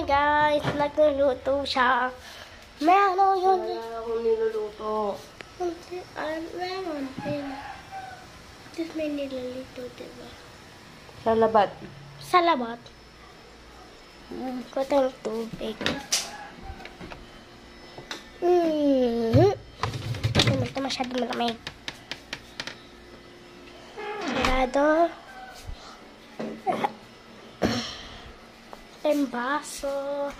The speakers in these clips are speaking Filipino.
guys, nagluluto siya. Meron yun. Wala akong niluluto. Meron din. Tapos may niluluto, diba? Sa labat. Sa labat. Kutang tubig. Ito masyado malamig. Sarado. Ang baso.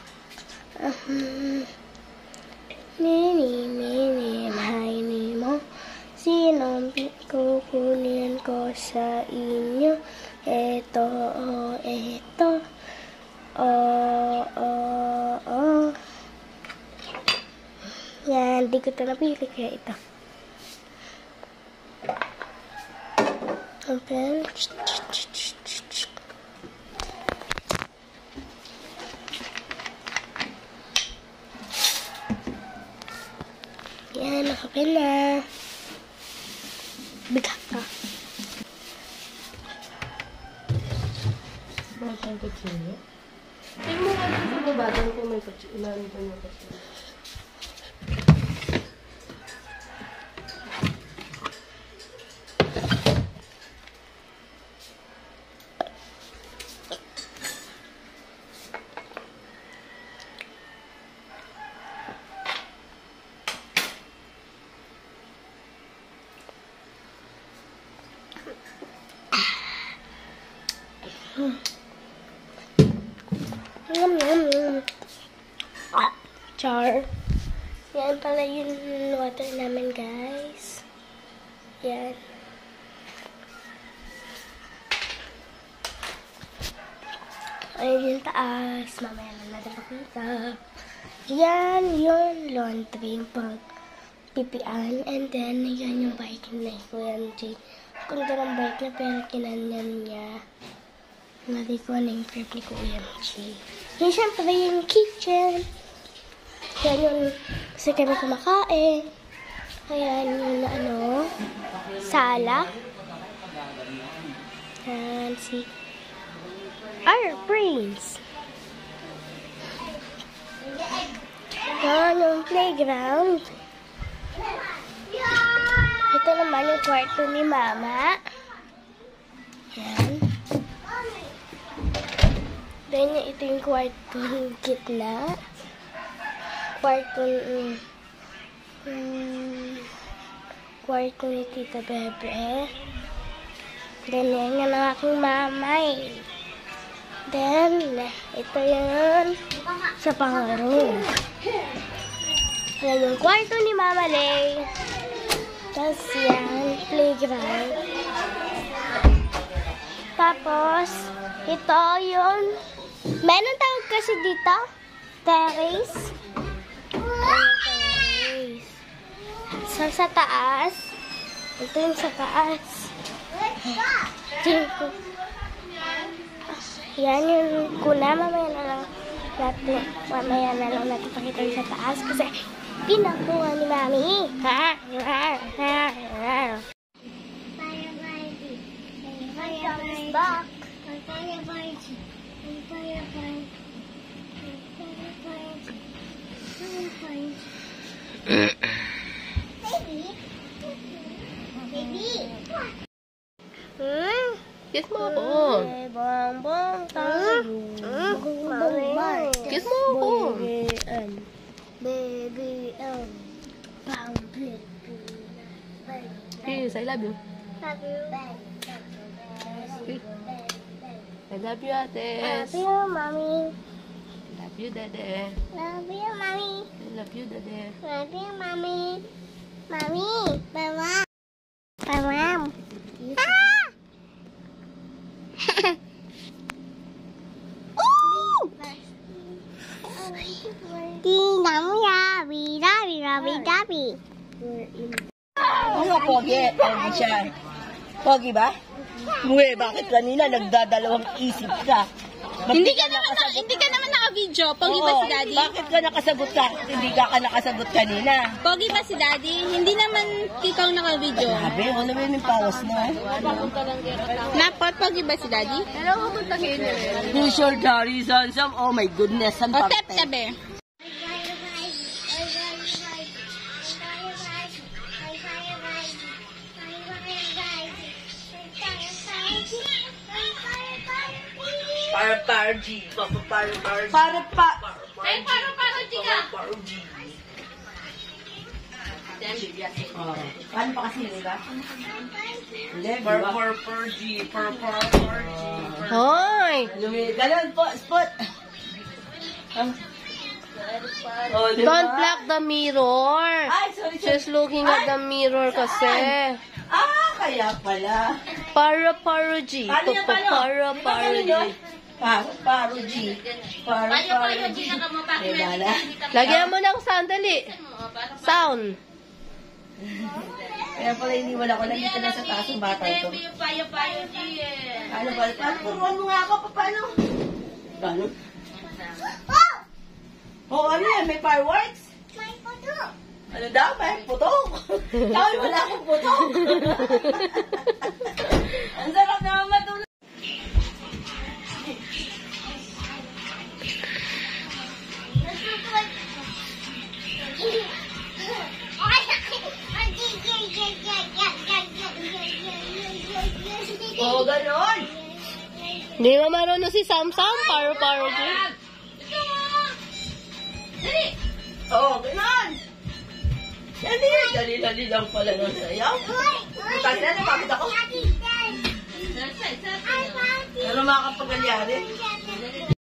Mini, mahini mo. Sinong kukunin ko sa inyo? Eto, eto. Yan, di ko ito napili kaya ito. Open. Yan, naka-open na. Bigak ka. Bakit ang kutsino? Tingnan mo nga sa baba doon kung may kutsino. Ilalim doon yung kutsino. Char. Yan pala yung water namin, guys. Yan. Ayun yung taas. Mamaya na natin pakita. Yan yung laundry. Yung pagpipian. And then, yan yung bike na Kuya MJ. Ganda ng bike na pero kinanyan niya. Nari ko na yung crib ni Kuya MJ. Yan syempre yung kitchen. Yan yung kasi kami kumakain. Ayan yung sala. And si our brains. Yan yung playground. Ito naman yung kwarto ni Mama. Yan. Then ito yung kwarto ng gitna. Kwarto ni Tita Bebe. Then, yan yung aking mamay. Then, ito yun sa pangaroon. Yan yung kwarto ni Mama Lay. Tapos yan, playground. Tapos, ito yung, meron tawag kasi dito, terrace. So, sa taas. Ito yung sa taas. Yan yung kuna. Mamaya na lang natin pakita yung sa taas. Kasi pinakuha ni Mami. Back. Kiss mo ako. Kiss mo ako. Kiss, I love you. I love you, Ates. Love you, Mommy. Love you, Dede. Love you, Mommy. I love you, Dede. Love you, Mommy. Mommy. Mama. Mama. Ah! Ano, Pogi? Pogi siya. Pogi ba? Muwe, bakit kanina nagdadalawang isip ka? Hindi ka naman naka-video. Pogi ba si Daddy? Bakit ka nakasagot ka? Hindi ka nakasagot kanina. Pogi ba si Daddy? Hindi naman ikaw naka-video. Sabi, wala mo yung pawas na. Napat, pogi ba si Daddy? Who's your daddy, handsome? Oh my goodness, ang O, tep sabi. Para G. Paano pa kasi yun ba? Hindi, G. Hoy! Ganun po, spot. Oh, diba? Don't block the mirror. Ay, sorry. Just looking at the mirror kasi. Kaya pala. Para G. Paano yan, paano? Para G. Paro G. Paro G. Dala. Lagyan mo ng sandali. Sound. Kaya pala iniwala ko. Nandito na sa taas ng bata ito. Ano ba? Turuan mo nga ako. Paano? Ganun? Oh, ano yan? May fireworks? Ano daw? May putok? Ay, wala akong putok. Ang sarap naman matulog. Oh, ganon. Hindi mo marunong si Samsam. Para G. Oh, ganon. Dali lang pala ng sayaw. Tangin na, napagod ako. Pero makakapagalyari.